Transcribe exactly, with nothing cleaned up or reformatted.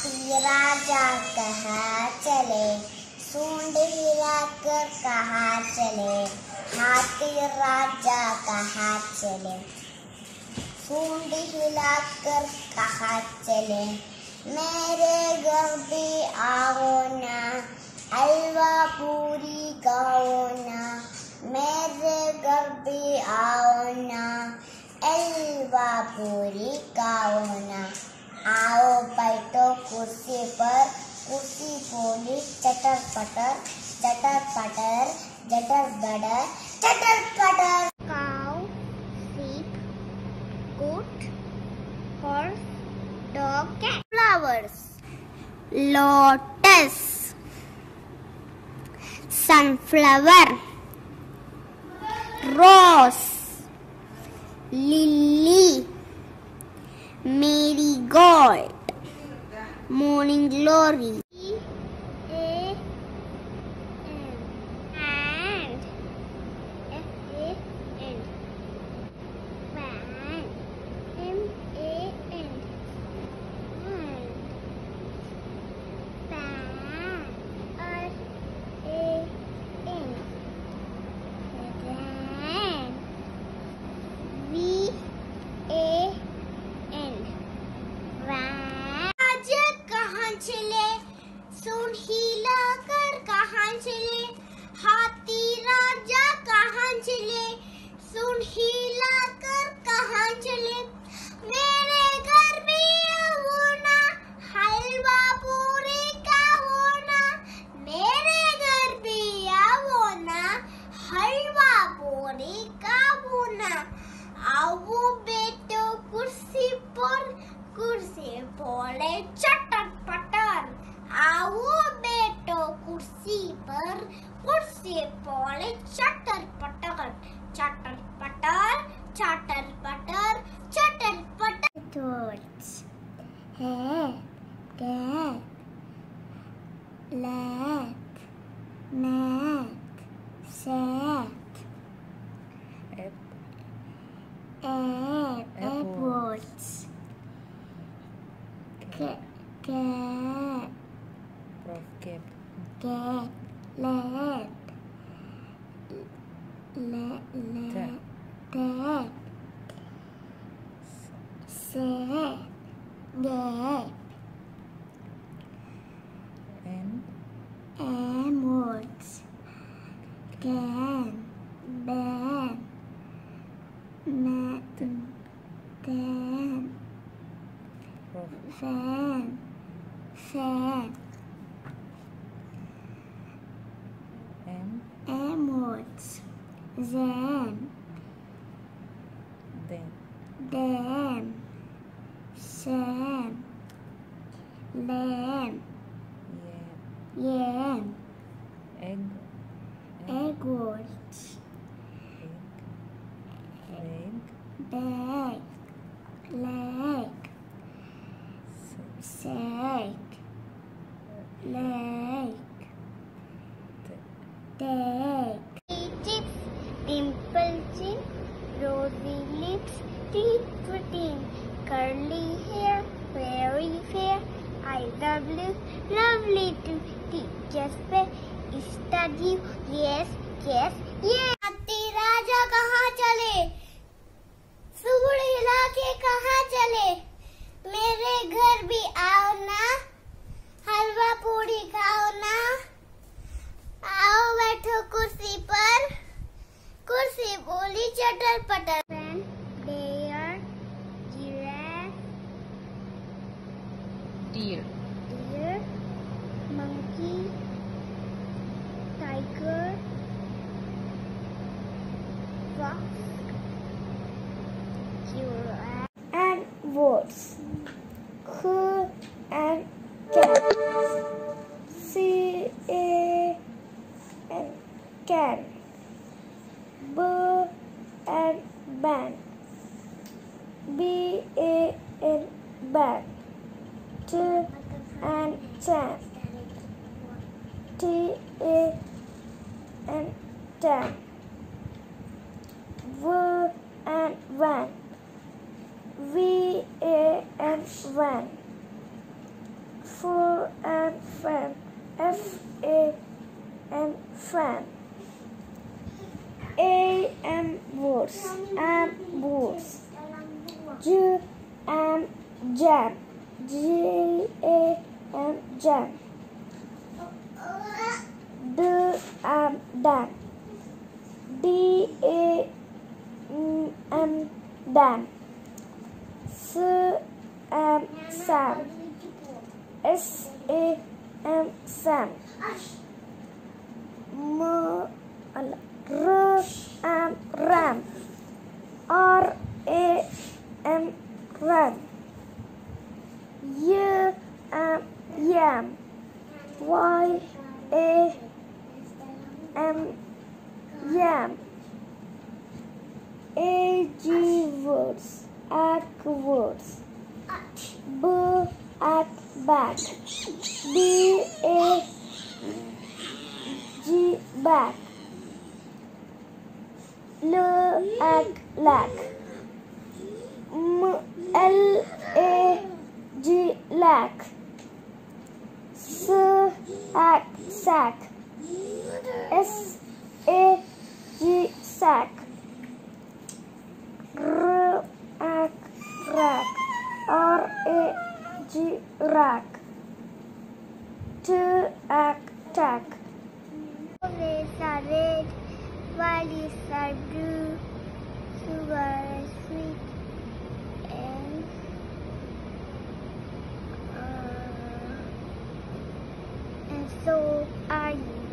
हाथी राजा कहाँ चले, सूंड हिलाकर कहाँ चले। हाथी राजा कहाँ चले, सूंड हिलाकर कहाँ चले। मेरे घर भी आओ ना, हलवा पूरी खाओ ना। मेरे घर भी आओ ना, हलवा पूरी खाओ ना। आओ बैठो कुर्सी पर, कुर्सी बोली चटर पटर, चटर पटर, जटर बटर, चटर पटर। Cow, sheep, goat, horse, dog, cat. Flowers. Lotus, sunflower, rose, lily, marigold, morning glory. A and F A N, fan, M A N, fan, R A N, ran, V A N, ran. राजा कहाँ चले, सूंड हिलाकर कहाँ चले। हाथी राजा कहाँ चले, सूंड हिलाकर कहाँ चले। मेरे घर भी आओ ना, हलवा पूरी खाओ ना। मेरे घर भी आओ ना, हलवा पूरी खाओ ना। आओ बैठो कुर्सी पर, कुर्सी बोले चटर पटर। आओ बैठो कुर्सी पर, कुर्सी बोले चटर पटर, चटर पटर, चटर पटर, चटर पटर। Toads, hare, cat, rat, gnat, sat, apples, cat, cat, cat, cat, lad, lad, lad, tat, sat, gap, and emeralds, can, ban, mat, can, fan, fan, and emeralds, zan, then dam, sam, lamb, yam, yam, egg, eggs, egg, bag, leg, leg, sack, leg, tag. Cheeks, dimple chin, rosy lips, teeth pretty, curly hair, very fair, eyes are blue, lovely too. Teachers pay, study, yes, yes, yes. हाथी राजा कहाँ चले, सूंड हिला के कहाँ चले। मेरे घर भी आओ ना, हलवा पूरी खाओ ना। आओ बैठो कुर्सी पर, कुर्सी बोली चटर पटर। Bear, giraffe, deer, deer, monkey, tiger, fox, giraffe, and wolves. Who and cat. C A N, can. B and ban. B A N, ban. T and chan. T A N, tan. V and van. V A N, van. for and fan. F A N fan. A M words and words. J and jam. J A M jam. D and dam. D A M dam. S and Sam. S A M Sam. M R and Ram. R A M Ram. Y and Yam. Y A M Yam. A G words. At words. B at back. B A G back. L at lack. M L A G lack. S at sack. S A G sack. R at rack. R A G rack. T at tack. Rays are red, valleys are blue, sugar is sweet, and uh, and so are you.